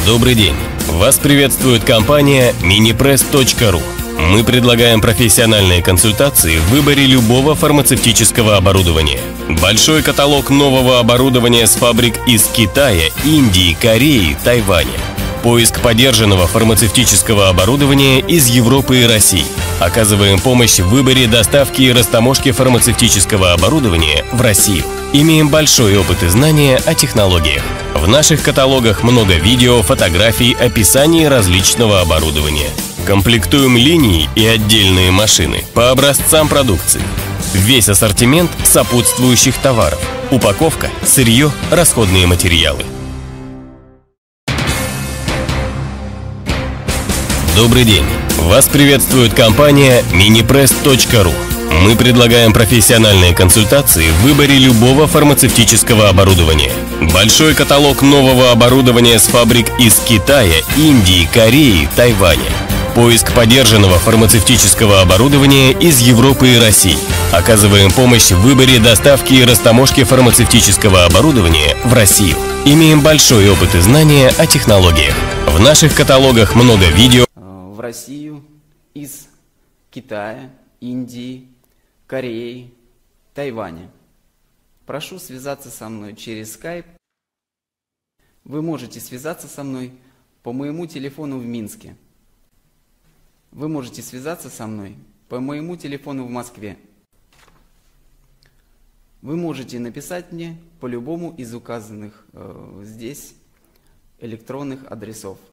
Добрый день! Вас приветствует компания minipress.ru. Мы предлагаем профессиональные консультации в выборе любого фармацевтического оборудования. Большой каталог нового оборудования с фабрик из Китая, Индии, Кореи, Тайваня. Поиск подержанного фармацевтического оборудования из Европы и России. Оказываем помощь в выборе доставки и растаможки фармацевтического оборудования в Россию. Имеем большой опыт и знания о технологиях. В наших каталогах много видео, фотографий, описаний различного оборудования. Комплектуем линии и отдельные машины по образцам продукции. Весь ассортимент сопутствующих товаров. Упаковка, сырье, расходные материалы. Добрый день! Вас приветствует компания minipress.ru. Мы предлагаем профессиональные консультации в выборе любого фармацевтического оборудования. Большой каталог нового оборудования с фабрик из Китая, Индии, Кореи, Тайваня. Поиск подержанного фармацевтического оборудования из Европы и России. Оказываем помощь в выборе доставки и растаможки фармацевтического оборудования в Россию. Имеем большой опыт и знания о технологиях. В наших каталогах много видео. В Россию из Китая, Индии, Кореи, Тайваня. Прошу связаться со мной через Skype. Вы можете связаться со мной по моему телефону в Минске. Вы можете связаться со мной по моему телефону в Москве. Вы можете написать мне по любому из указанных здесь электронных адресов.